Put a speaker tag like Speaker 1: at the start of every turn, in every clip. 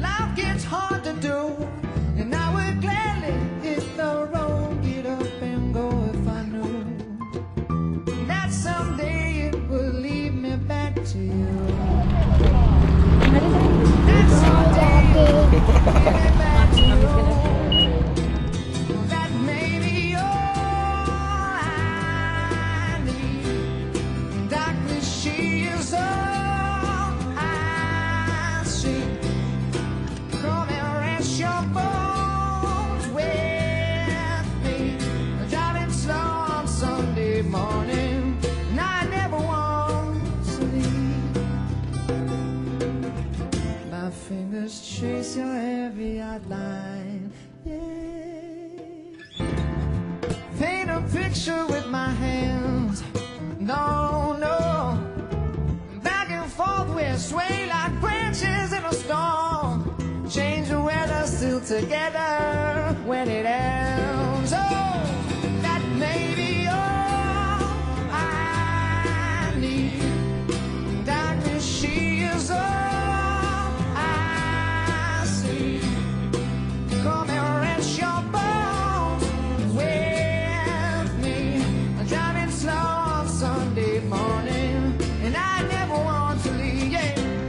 Speaker 1: life gets hard to do, and I would gladly hit the road, get up and go if I knew that someday it would lead me back to you. That someday it would lead me back to you. That may be all I need. Darkness, she is all I see. Come and rest your bones with me. Driving slow on Sunday morning, and I never want to leave. My fingers trace your heavy outline, yeah. Paint a picture with my hands, no, no. Back and forth we sway like branches in a storm. Change the weather, still together when it ends. Oh, that may be all I need. Darkness, she is all I see. Come and rest your bones with me. I'm driving slow on Sunday morning, and I never want to leave, yeah.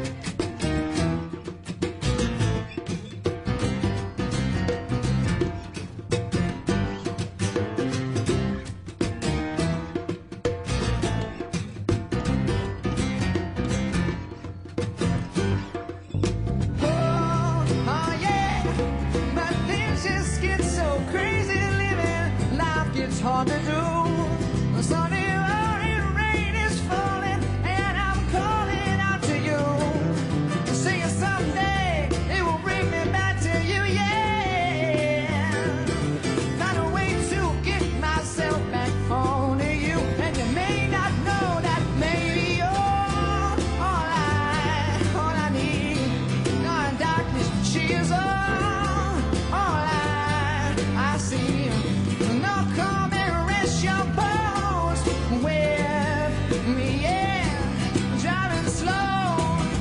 Speaker 1: Oh, yeah. But things just get so crazy living. Life gets hard to do. Sunday morning rain is falling, and I'm calling out to you. Saying someday it will bring me back to you, yeah. Find a way to get myself back home to you. And you may not know that maybe you're all I need. No darkness, she is all I see. No, come and rest your bones with me, yeah. Driving slow,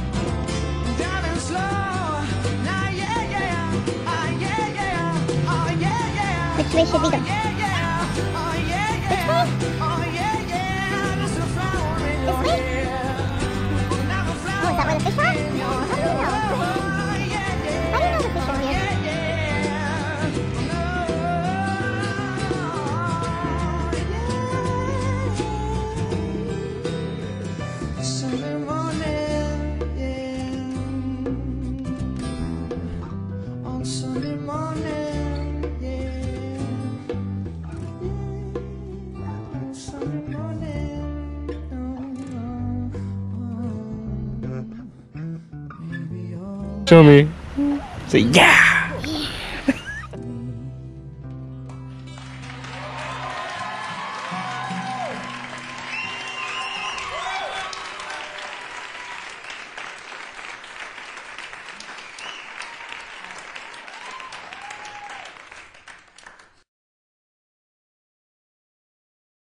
Speaker 1: now, yeah, yeah, ah, yeah, yeah, oh, yeah, yeah.
Speaker 2: Which way should we go?
Speaker 1: Yeah, yeah, oh, yeah, yeah.
Speaker 2: Which way?
Speaker 1: Oh, yeah, yeah, there's a flower in your
Speaker 2: This way?
Speaker 1: hair. Now the
Speaker 2: Oh, is that where the fish
Speaker 1: flower
Speaker 2: are?
Speaker 1: in your
Speaker 2: How do you know?
Speaker 1: hair. Yeah, yeah.
Speaker 2: How do you know the fish are here?
Speaker 1: Yeah, yeah. Sunday morning, yeah. On Sunday morning, yeah. On Sunday morning, maybe all
Speaker 3: Show me. Say yeah.